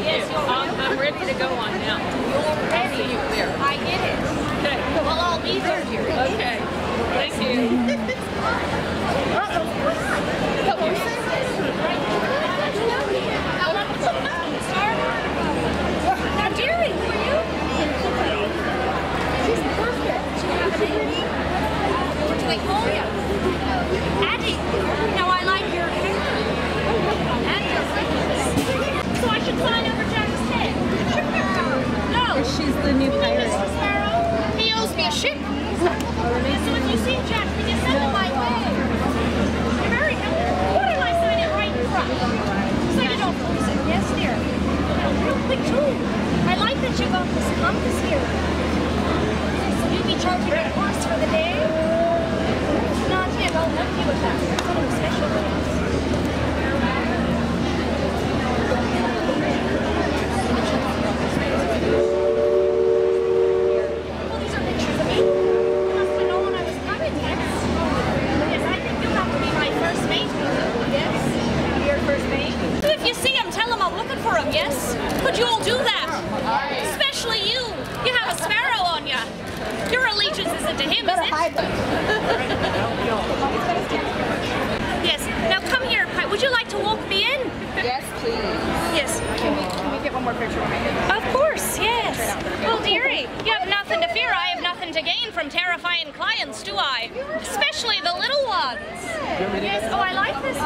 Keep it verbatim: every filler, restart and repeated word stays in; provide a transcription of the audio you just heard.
Yes, um, I'm ready to go on now. You're ready. You there. I get it. Okay. Well, I'll be there here. Okay. Thank you. Now, dearie, who are you? She's perfect. Do you have a name? What do they call you? Addie. Now, I like your hair. And your face. So I should sign over Jack's head. No. She's the new pirate. Mister Sparrow, he owes me a ship. So if you see Jack, can you send him my way? You're very helpful. Why don't I sign it right in front? So you don't lose it. Yes, dear. Now, real quick, too. I like that you got this compass here. So you'll be charging a course for the day? Not yet. I'll help you with that. Something special. Well, these are pictures of me. You must have known when I was coming, yes? Yes, I think you'll have to be my first mate. Yes? Your first mate? If you see him, tell him I'm looking for him, yes? Could you all do that? Especially you. You have a sparrow on you. Your allegiance isn't to him, is it? Yes. Now come here, Pi. Would you like to walk me in? Yes, please. Yes. Can we, can we get one more picture of my head? Of course, yes. Well, dearie, you have nothing to fear. I have nothing to gain from terrifying clients, do I? Especially the little ones. Yes. Oh, I like this